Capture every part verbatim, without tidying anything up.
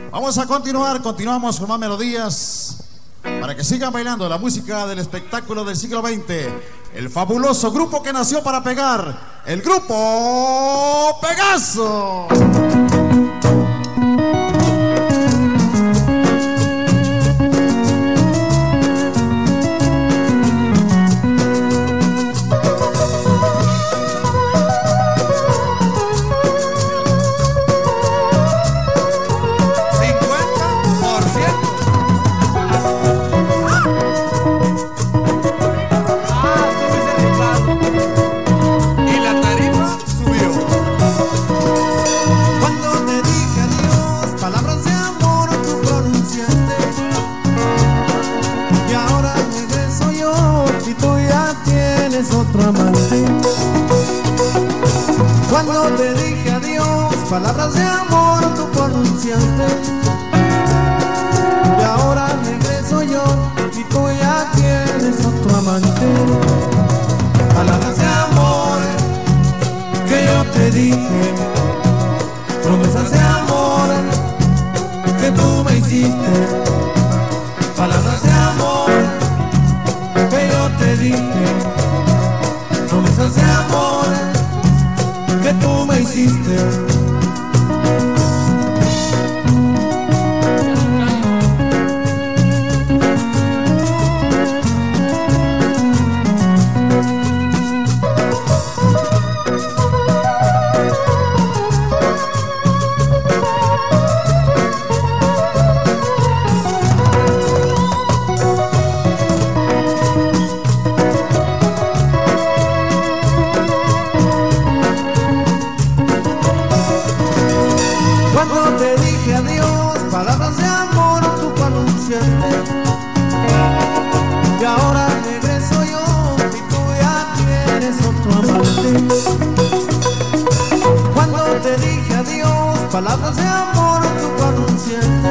Vamos a continuar, continuamos con más melodías para que sigan bailando la música del espectáculo del siglo veinte. El fabuloso grupo que nació para pegar, el grupo Pegaso. Cuando te dije adiós, palabras de amor tú pronunciaste, y ahora regreso yo y tú ya tienes otro amante. Palabras de amor que yo te dije, promesas de amor que tú me hiciste. Palabras de amor que yo te dije, promesas de amor que tú me hiciste. Cuando te dije adiós, palabras de amor tú pronunciaste, y ahora regreso yo y tú ya tienes otro amante. Cuando te dije adiós, palabras de amor tú pronunciaste,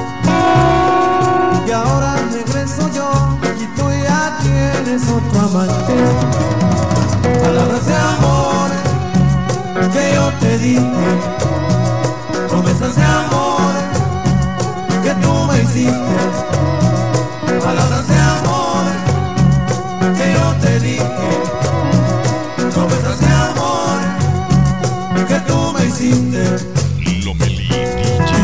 y ahora regreso yo y tú ya tienes otro amante. Palabras de amor que yo te dije, promesas de amor que tú me hiciste. Palabras de amor que yo te dije, promesas de amor que tú me hiciste. Lomelí D J.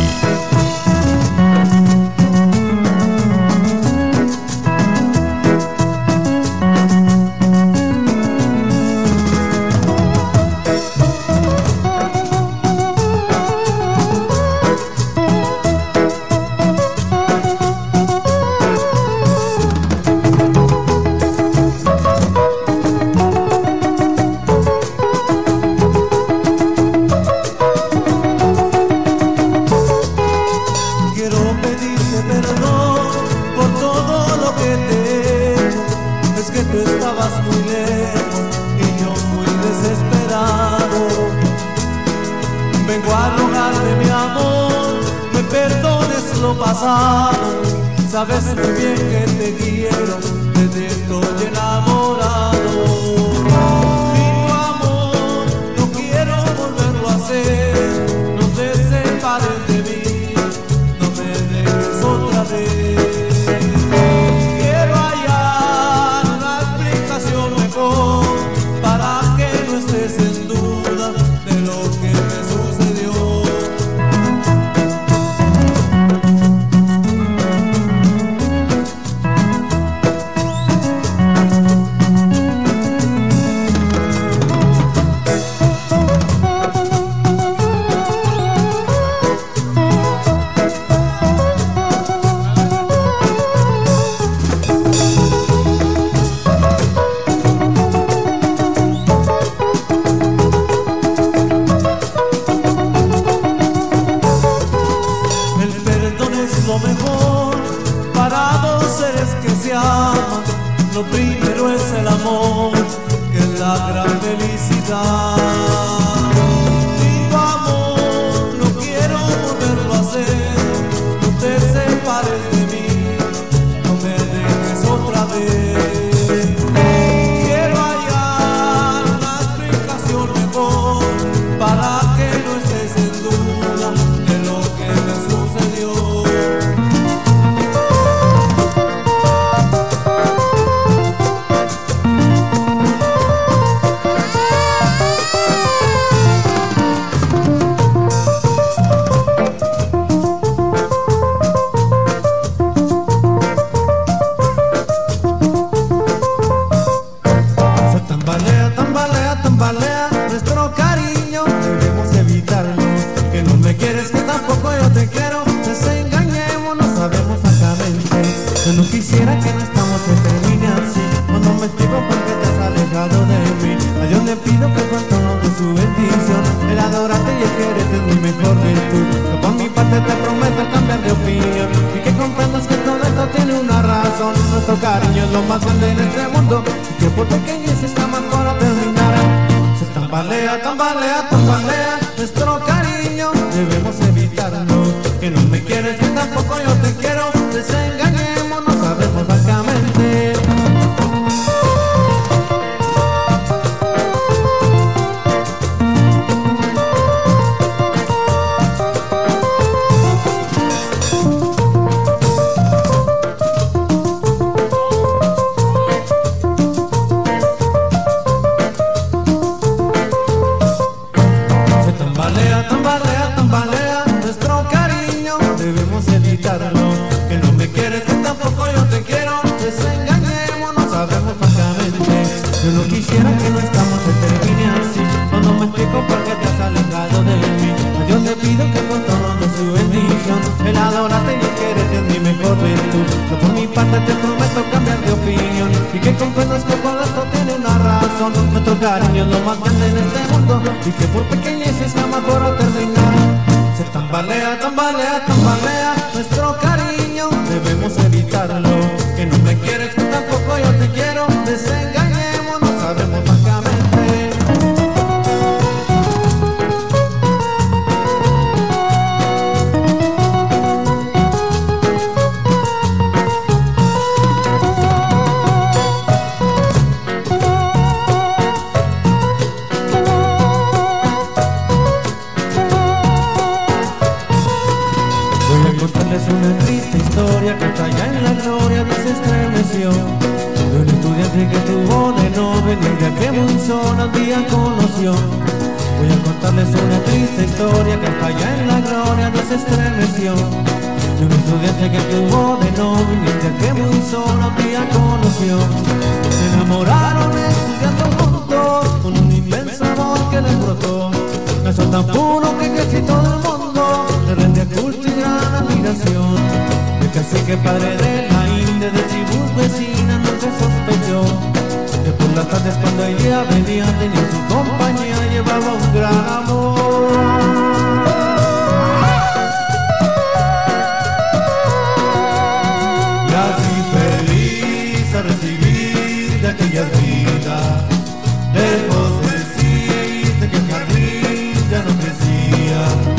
Tú estabas muy lejos y yo muy desesperado. Vengo a rogarte, mi amor, me perdones lo pasado. Sabes muy bien que te quiero, de ti estoy enamorado. Mi amor, no quiero volverlo a hacer. No te separes de mí, no me dejes otra vez. Para que no estés en duda de lo que me sucedió. Lo mejor para dos seres que se aman. Lo primero es el amor, que es la gran felicidad. Digo amor, no quiero volverlo a hacer. No te separes de mí, no me dejes otra vez. Quiero hallar una explicación mejor para que no estés en duda de lo que me sucedió. yo te quiero, desengañemos, no sabemos francamente. Yo no quisiera que no estamos se termine así. Cuando me explico por qué te has alejado de mí, a Dios le pido que con tono de su bendición, el adorarte y el quererte es mi mejor virtud. Yo por mi parte te prometo cambiar de opinión y que comprendas que todo esto tiene una razón. Nuestro cariño es lo más grande en este mundo y que por pequeñez jamás para terminar. Se tambalea, tambalea, tambalea nuestro cariño, debemos evitarlo. Que no me quieres, que tampoco yo te quiero, desengañemos, no sabemos francamente. Tambalea, tambalea, tambalea nuestro cariño, debemos evitarlo. Que no me quieres, que tampoco yo te quiero, desengañemos, no sabemos francamente. Yo no quisiera que no estamos se termine así. Cuando me explico por qué te has alejado de mí, a Dios le pido que con tono de su bendición, el adorarte y el quererte es mi mejor virtud. Yo por mi parte te prometo cambiar de opinión y que comprendas que todo esto tiene una razón. Nuestro cariño es lo más grande en este mundo y que por pequeñeces jamás podrá terminar. Se tambalea, tambalea, tambalea nuestro cariño, debemos evitarlo. Que no me quieres, que tampoco yo te quiero, desengañemos, no sabemos francamente. Contarles una triste historia que hasta allá en la gloria se estremeció, de un estudiante que tuvo de novio y el día que muy sola un día conoció. Voy a contarles una triste historia que hasta allá en la gloria se estremeció, de un estudiante que tuvo de novio y el día que muy sola un día conoció. Se enamoraron estudiando juntos con un inmenso amor que les brotó, un beso tan puro que casi todo el mundo le rende culto y gran admiración. El cacique padre de la India, de tribus vecinas, nunca sospechó que por las tardes cuando ella venía tenía su compañía, llevaba un gran amor. Y así feliz a recibir de aquellas vidas, lejos decirte que el jardín ya no crecía.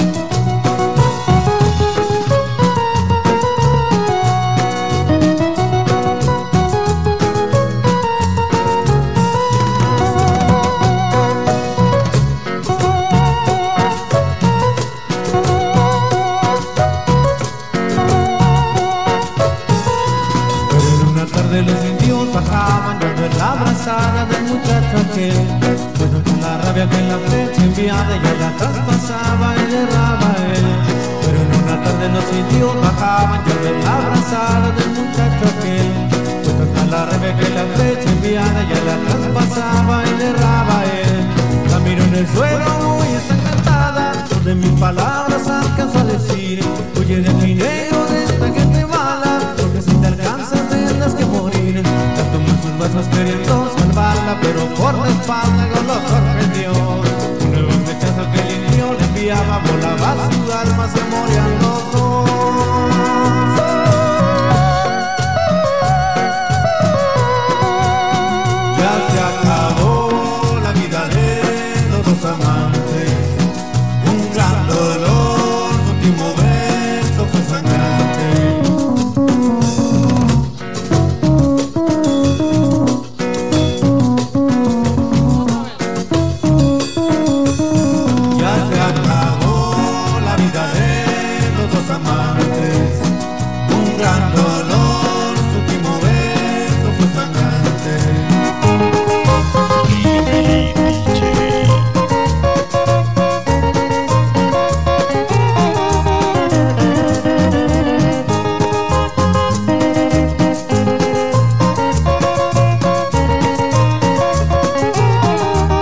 Los indios bajaban y al ver la abrazada del muchacho aquel, pues con la rabia que en la flecha enviada ella la traspasaba y le erraba a él. Pero en una tarde los indios bajaban y al ver la abrazada del muchacho aquel, pues con la rabia que en la flecha enviada ella la traspasaba y le erraba a él. La miró en el suelo muy ensangrada, de mil palabras alcanzó a decir: huye de aquí, negro, de esta gente mala, porque si te alcanzas tendrás que morir. La tomó en sus brazos queriendo salvarla, pero por la espalda algo lo sorprendió. Un nuevo flechazo que el indio le enviaba volaba a su alma, se morían los dos. Ya se acabó la vida de los dos amantes, un gran dolor, su último beso fue sangrante. Ya se acabó la vida de los dos amantes, un gran dolor, su último beso fue sangrante.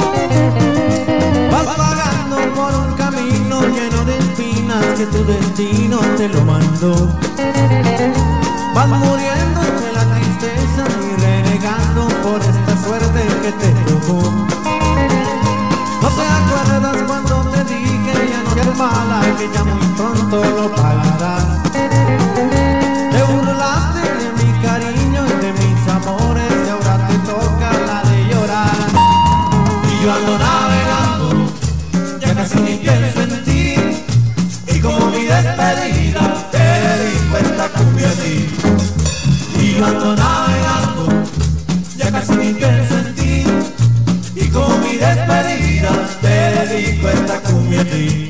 Vas vagando por un camino lleno de espinas, que tu destino camino te lo mando. Vas muriendo de la tristeza y renegando por esta suerte que te tocó. No te acuerdas cuando te dije ya no seas mala, que ya muy pronto lo pagarás. Te burlaste de mi cariño y de mis amores y ahora te toca la de llorar. Y yo ando navegando, ya casi ni pienso en ti, y como mi despedida te dedico esta cumbia a ti. Y yo ando navegando, ya casi ni pienso en ti, y como mi despedida te dedico esta cumbia a ti.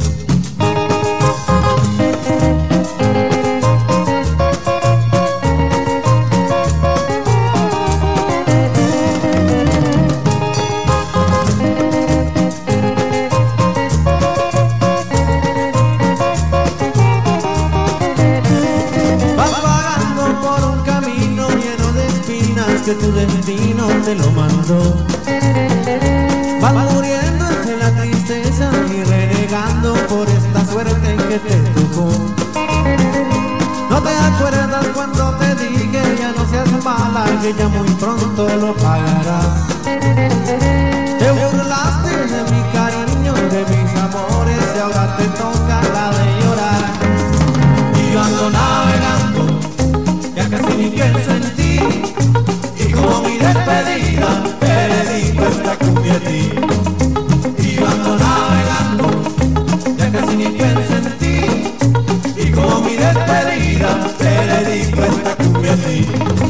Que tu destino te lo mandó. Vas muriendo de la tristeza y renegando por esta suerte en que te tocó. No te acuerdas cuando te dije ya no seas mala, que ya muy pronto lo pagarás. Te burlaste de mi cariño y de mis amores y ahora te toca la de llorar. Y yo ando navegando, ya casi ni pienso en ti, como mi despedida te dedico esta cumbia a ti. Y yo ando navegando, ya casi ni pienso en ti, y como mi despedida te dedico esta cumbia a ti.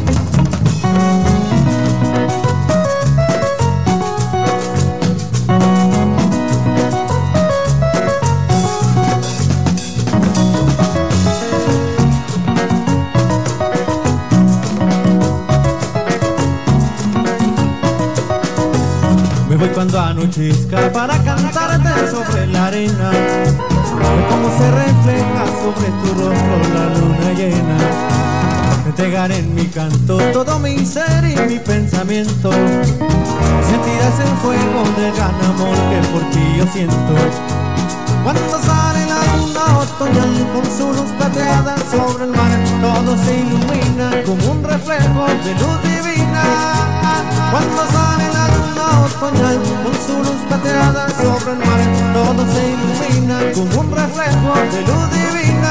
Me voy cuando anochezca para cantarte sobre la arena, ver cómo se refleja sobre tu rostro la luna llena. Entregaré en mi canto todo mi ser y mi pensamiento. Sentirás el fuego del gran amor que por ti yo siento. Cuando sale la luna otoñal con su luz plateada sobre el mar, todo se ilumina como un reflejo de luz divina. Cuando sale la luna otoñal con su luz plateada sobre el mar, todo se ilumina como un reflejo de luz divina.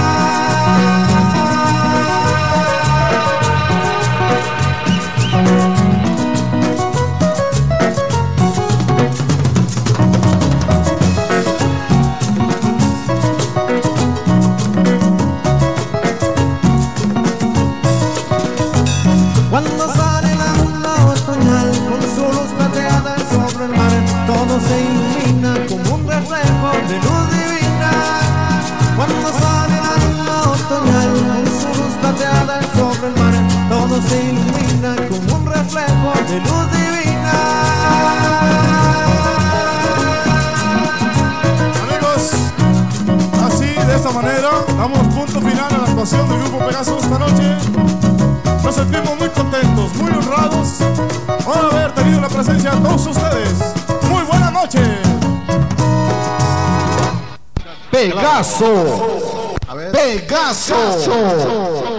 Cuando sale la luna otoñal con su luz plateada sobre el mar, todo se ilumina como un reflejo de luz divina. Cuando sale la luna otoñal con su luz plateada sobre el mar, todo se ilumina como un reflejo de luz divina. Amigos, así de esta manera damos punto final a la actuación del Grupo Pegaso esta noche. Nos sentimos muy contentos, muy honrados por haber tenido la presencia de todos ustedes. Muy buena noche. Pegaso. Pegaso.